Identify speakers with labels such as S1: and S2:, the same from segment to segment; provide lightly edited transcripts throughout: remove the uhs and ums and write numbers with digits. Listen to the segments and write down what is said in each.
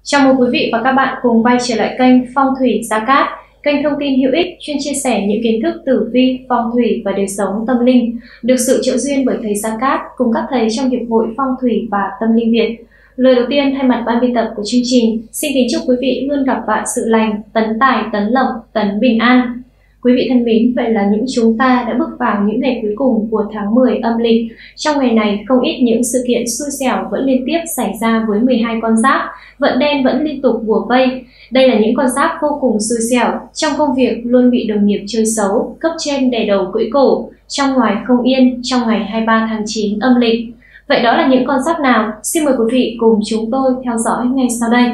S1: Chào mừng quý vị và các bạn cùng quay trở lại kênh Phong thủy Gia Cát, kênh thông tin hữu ích chuyên chia sẻ những kiến thức tử vi, phong thủy và đời sống tâm linh, được sự trợ duyên bởi thầy Gia Cát cùng các thầy trong Hiệp hội Phong thủy và Tâm linh Việt. Lời đầu tiên thay mặt ban biên tập của chương trình, xin kính chúc quý vị luôn gặp vạn sự lành, tấn tài, tấn lộc, tấn bình an. Quý vị thân mến, vậy là những chúng ta đã bước vào những ngày cuối cùng của tháng 10 âm lịch. Trong ngày này, không ít những sự kiện xui xẻo vẫn liên tiếp xảy ra với 12 con giáp, vận đen vẫn liên tục bủa vây. Đây là những con giáp vô cùng xui xẻo, trong công việc luôn bị đồng nghiệp chơi xấu, cấp trên đè đầu cưỡi cổ, trong ngoài không yên trong ngày 23 tháng 9 âm lịch. Vậy đó là những con giáp nào? Xin mời quý vị cùng chúng tôi theo dõi ngay sau đây.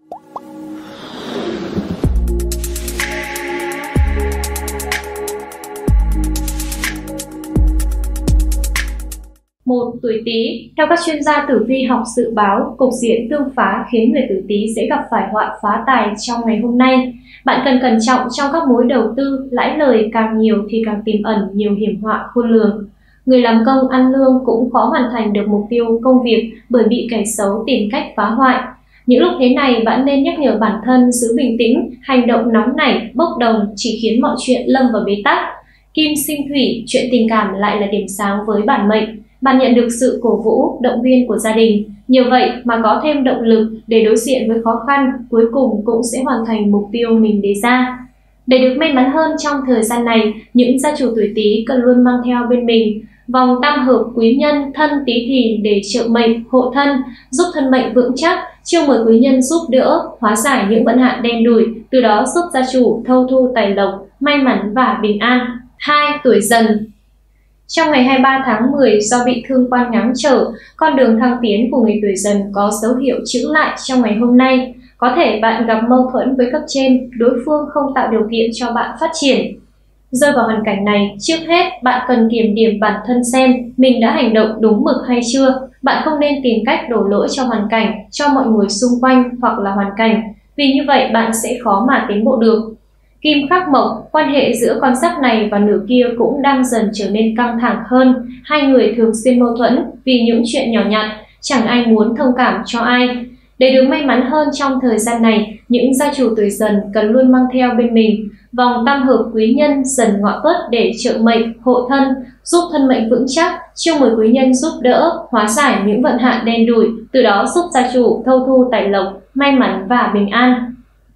S1: 1. Tuổi Tý. Theo các chuyên gia tử vi học dự báo, cục diện tương phá khiến người tuổi Tý sẽ gặp phải họa phá tài trong ngày hôm nay. Bạn cần cẩn trọng trong các mối đầu tư, lãi lời càng nhiều thì càng tiềm ẩn nhiều hiểm họa khôn lường. Người làm công ăn lương cũng khó hoàn thành được mục tiêu công việc bởi bị kẻ xấu tìm cách phá hoại. Những lúc thế này, bạn nên nhắc nhở bản thân giữ bình tĩnh, hành động nóng nảy, bốc đồng chỉ khiến mọi chuyện lâm vào bế tắc. Kim sinh thủy, chuyện tình cảm lại là điểm sáng với bản mệnh. Bạn nhận được sự cổ vũ, động viên của gia đình. Nhờ vậy mà có thêm động lực để đối diện với khó khăn, cuối cùng cũng sẽ hoàn thành mục tiêu mình đề ra. Để được may mắn hơn trong thời gian này, những gia chủ tuổi Tý cần luôn mang theo bên mình vòng tam hợp quý nhân thân Tý Thìn để trợ mệnh, hộ thân, giúp thân mệnh vững chắc, chiêu mời quý nhân giúp đỡ, hóa giải những vận hạn đen đủi, từ đó giúp gia chủ thâu thu tài lộc, may mắn và bình an. 2. Tuổi Dần. Trong ngày 23 tháng 10, do bị thương quan ngáng trở, con đường thăng tiến của người tuổi Dần có dấu hiệu chững lại trong ngày hôm nay. Có thể bạn gặp mâu thuẫn với cấp trên, đối phương không tạo điều kiện cho bạn phát triển. Rơi vào hoàn cảnh này, trước hết bạn cần kiểm điểm bản thân xem mình đã hành động đúng mực hay chưa. Bạn không nên tìm cách đổ lỗi cho hoàn cảnh, cho mọi người xung quanh hoặc là hoàn cảnh, vì như vậy bạn sẽ khó mà tiến bộ được. Kim khắc mộc, quan hệ giữa con giáp này và nửa kia cũng đang dần trở nên căng thẳng hơn. Hai người thường xuyên mâu thuẫn vì những chuyện nhỏ nhặt, chẳng ai muốn thông cảm cho ai. Để được may mắn hơn trong thời gian này, những gia chủ tuổi Dần cần luôn mang theo bên mình vòng tam hợp quý nhân Dần Ngọ Tuất để trợ mệnh, hộ thân, giúp thân mệnh vững chắc, chiêu mời quý nhân giúp đỡ, hóa giải những vận hạn đen đủi, từ đó giúp gia chủ thâu thu tài lộc, may mắn và bình an.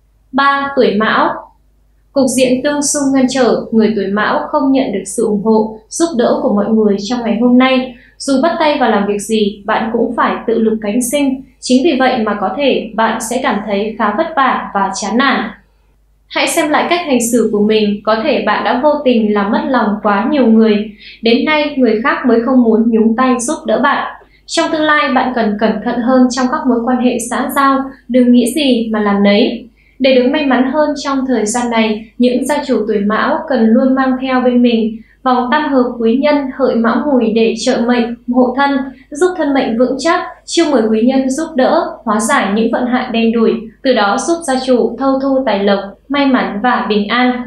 S1: 3. Tuổi Mão. Cục diện tương xung ngăn trở, người tuổi Mão không nhận được sự ủng hộ, giúp đỡ của mọi người trong ngày hôm nay. Dù bắt tay vào làm việc gì, bạn cũng phải tự lực cánh sinh. Chính vì vậy mà có thể bạn sẽ cảm thấy khá vất vả và chán nản. Hãy xem lại cách hành xử của mình, có thể bạn đã vô tình làm mất lòng quá nhiều người. Đến nay, người khác mới không muốn nhúng tay giúp đỡ bạn. Trong tương lai, bạn cần cẩn thận hơn trong các mối quan hệ xã giao, đừng nghĩ gì mà làm nấy. Để được may mắn hơn trong thời gian này, những gia chủ tuổi Mão cần luôn mang theo bên mình vòng tam hợp quý nhân Hợi Mão Mùi để trợ mệnh, hộ thân, giúp thân mệnh vững chắc, chiêu mời quý nhân giúp đỡ, hóa giải những vận hạn đen đủi, từ đó giúp gia chủ thâu thu tài lộc, may mắn và bình an.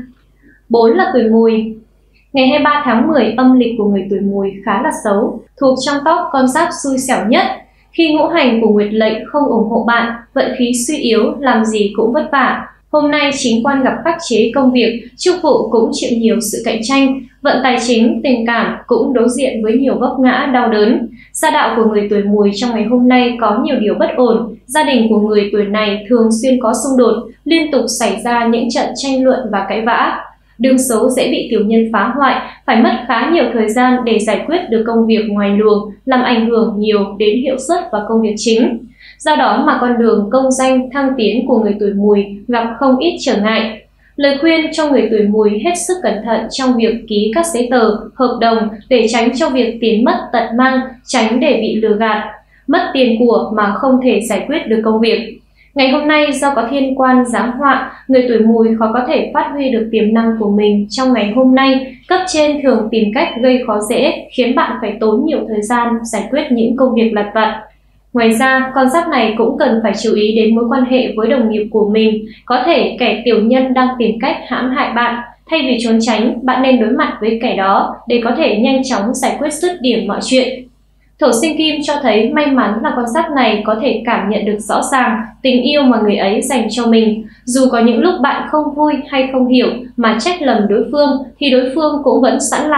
S1: 4 là tuổi Mùi. Ngày 23 tháng 10 âm lịch của người tuổi Mùi khá là xấu, thuộc trong top con giáp xui xẻo nhất. Khi ngũ hành của Nguyệt Lệnh không ủng hộ bạn, vận khí suy yếu, làm gì cũng vất vả. Hôm nay chính quan gặp khắc chế công việc, chức vụ cũng chịu nhiều sự cạnh tranh, vận tài chính, tình cảm cũng đối diện với nhiều vấp ngã đau đớn. Gia đạo của người tuổi Mùi trong ngày hôm nay có nhiều điều bất ổn, gia đình của người tuổi này thường xuyên có xung đột, liên tục xảy ra những trận tranh luận và cãi vã. Đường xấu dễ bị tiểu nhân phá hoại, phải mất khá nhiều thời gian để giải quyết được công việc ngoài luồng, làm ảnh hưởng nhiều đến hiệu suất và công việc chính. Do đó mà con đường công danh thăng tiến của người tuổi Mùi gặp không ít trở ngại. Lời khuyên cho người tuổi Mùi hết sức cẩn thận trong việc ký các giấy tờ, hợp đồng để tránh cho việc tiền mất tật mang, tránh để bị lừa gạt, mất tiền của mà không thể giải quyết được công việc. Ngày hôm nay do có thiên quan giáng họa, người tuổi Mùi khó có thể phát huy được tiềm năng của mình trong ngày hôm nay. Cấp trên thường tìm cách gây khó dễ, khiến bạn phải tốn nhiều thời gian giải quyết những công việc lặt vặt. Ngoài ra, con giáp này cũng cần phải chú ý đến mối quan hệ với đồng nghiệp của mình. Có thể kẻ tiểu nhân đang tìm cách hãm hại bạn. Thay vì trốn tránh, bạn nên đối mặt với kẻ đó để có thể nhanh chóng giải quyết dứt điểm mọi chuyện. Thổ sinh kim cho thấy may mắn là con giáp này có thể cảm nhận được rõ ràng tình yêu mà người ấy dành cho mình. Dù có những lúc bạn không vui hay không hiểu mà trách lầm đối phương thì đối phương cũng sẵn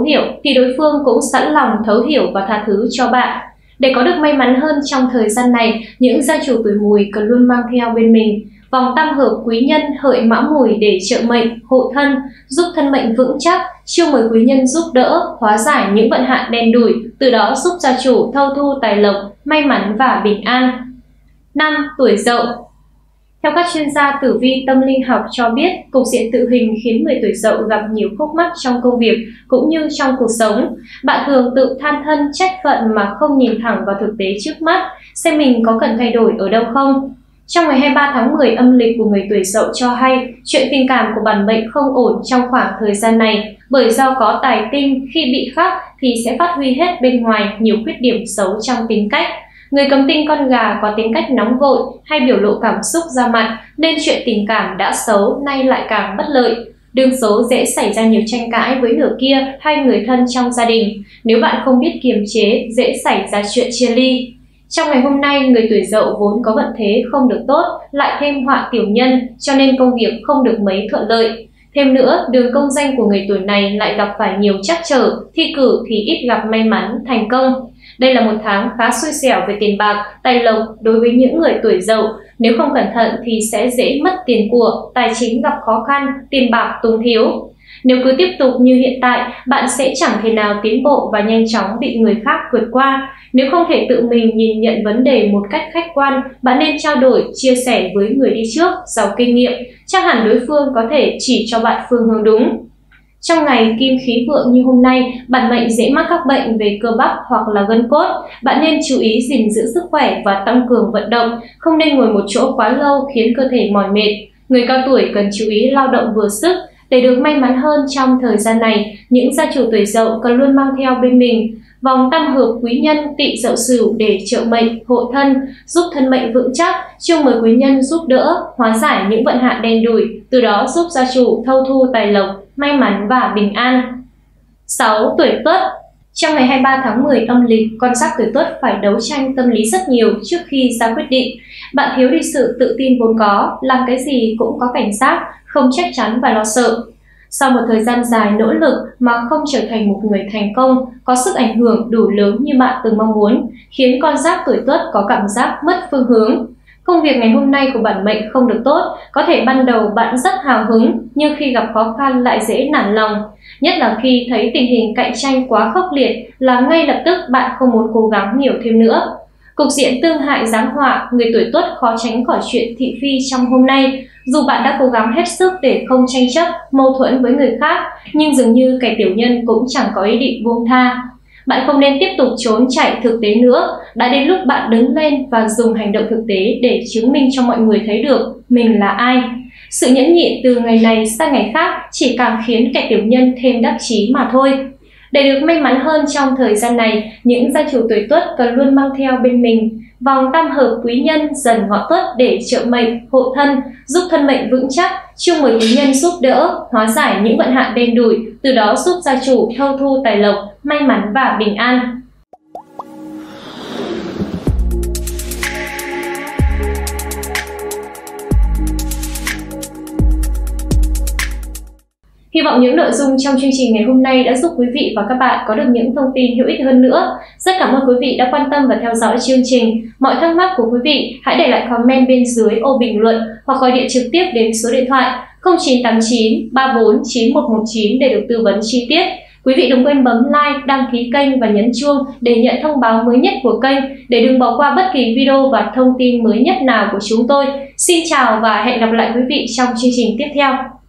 S1: lòng thấu hiểu và tha thứ cho bạn. Để có được may mắn hơn trong thời gian này, những gia chủ tuổi Mùi cần luôn mang theo bên mình vòng tam hợp quý nhân Hợi Mão Mùi để trợ mệnh, hộ thân, giúp thân mệnh vững chắc, chiêu mời quý nhân giúp đỡ, hóa giải những vận hạn đen đủi, từ đó giúp gia chủ thâu thu tài lộc, may mắn và bình an. 5. Tuổi Dậu. Theo các chuyên gia tử vi tâm linh học cho biết, cục diện tự hình khiến người tuổi Dậu gặp nhiều khúc mắc trong công việc cũng như trong cuộc sống. Bạn thường tự than thân trách phận mà không nhìn thẳng vào thực tế trước mắt, xem mình có cần thay đổi ở đâu không. Trong ngày 23 tháng 10 âm lịch của người tuổi Dậu cho hay, chuyện tình cảm của bản mệnh không ổn trong khoảng thời gian này, bởi do có tài tinh khi bị khắc thì sẽ phát huy hết bên ngoài nhiều khuyết điểm xấu trong tính cách. Người cầm tinh con gà có tính cách nóng vội hay biểu lộ cảm xúc ra mặt, nên chuyện tình cảm đã xấu nay lại càng bất lợi. Đương số dễ xảy ra nhiều tranh cãi với nửa kia hay người thân trong gia đình. Nếu bạn không biết kiềm chế, dễ xảy ra chuyện chia ly. Trong ngày hôm nay, người tuổi Dậu vốn có vận thế không được tốt, lại thêm họa tiểu nhân, cho nên công việc không được mấy thuận lợi. Thêm nữa, đường công danh của người tuổi này lại gặp phải nhiều trắc trở, thi cử thì ít gặp may mắn, thành công. Đây là một tháng khá xui xẻo về tiền bạc, tài lộc đối với những người tuổi Dậu. Nếu không cẩn thận thì sẽ dễ mất tiền của, tài chính gặp khó khăn, tiền bạc túng thiếu. Nếu cứ tiếp tục như hiện tại, bạn sẽ chẳng thể nào tiến bộ và nhanh chóng bị người khác vượt qua. Nếu không thể tự mình nhìn nhận vấn đề một cách khách quan, bạn nên trao đổi, chia sẻ với người đi trước, giàu kinh nghiệm. Chắc hẳn đối phương có thể chỉ cho bạn phương hướng đúng. Trong ngày kim khí vượng như hôm nay, bản mệnh dễ mắc các bệnh về cơ bắp hoặc là gân cốt. Bạn nên chú ý gìn giữ sức khỏe và tăng cường vận động, không nên ngồi một chỗ quá lâu khiến cơ thể mỏi mệt. Người cao tuổi cần chú ý lao động vừa sức. Để được may mắn hơn trong thời gian này, những gia chủ tuổi Dậu cần luôn mang theo bên mình vòng tam hợp quý nhân Tỵ Dậu Sửu để trợ mệnh, hộ thân, giúp thân mệnh vững chắc, chiêu mời quý nhân giúp đỡ, hóa giải những vận hạn đen đủi, từ đó giúp gia chủ thâu thu tài lộc, may mắn và bình an. 6. Tuổi Tuất. Trong ngày 23 tháng 10 âm lịch, con giáp tuổi Tuất phải đấu tranh tâm lý rất nhiều trước khi ra quyết định. Bạn thiếu đi sự tự tin vốn có, làm cái gì cũng có cảnh giác, không chắc chắn và lo sợ. Sau một thời gian dài nỗ lực mà không trở thành một người thành công, có sức ảnh hưởng đủ lớn như bạn từng mong muốn, khiến con giáp tuổi Tuất có cảm giác mất phương hướng. Công việc ngày hôm nay của bản mệnh không được tốt, có thể ban đầu bạn rất hào hứng, nhưng khi gặp khó khăn lại dễ nản lòng. Nhất là khi thấy tình hình cạnh tranh quá khốc liệt là ngay lập tức bạn không muốn cố gắng nhiều thêm nữa. Cục diện tương hại giáng họa, người tuổi Tuất khó tránh khỏi chuyện thị phi trong hôm nay. Dù bạn đã cố gắng hết sức để không tranh chấp, mâu thuẫn với người khác, nhưng dường như kẻ tiểu nhân cũng chẳng có ý định buông tha. Bạn không nên tiếp tục trốn chạy thực tế nữa, đã đến lúc bạn đứng lên và dùng hành động thực tế để chứng minh cho mọi người thấy được mình là ai. Sự nhẫn nhịn từ ngày này sang ngày khác chỉ càng khiến kẻ tiểu nhân thêm đắc chí mà thôi. Để được may mắn hơn trong thời gian này, những gia chủ tuổi Tuất cần luôn mang theo bên mình vòng tam hợp quý nhân Dần Ngọ Tuất để trợ mệnh, hộ thân, giúp thân mệnh vững chắc, chiêu mời quý nhân giúp đỡ, hóa giải những vận hạn đen đủi, từ đó giúp gia chủ thâu thu tài lộc, may mắn và bình an. Hy vọng những nội dung trong chương trình ngày hôm nay đã giúp quý vị và các bạn có được những thông tin hữu ích hơn nữa. Rất cảm ơn quý vị đã quan tâm và theo dõi chương trình. Mọi thắc mắc của quý vị hãy để lại comment bên dưới ô bình luận hoặc gọi điện trực tiếp đến số điện thoại 0989 34 9119 để được tư vấn chi tiết. Quý vị đừng quên bấm like, đăng ký kênh và nhấn chuông để nhận thông báo mới nhất của kênh để đừng bỏ qua bất kỳ video và thông tin mới nhất nào của chúng tôi. Xin chào và hẹn gặp lại quý vị trong chương trình tiếp theo.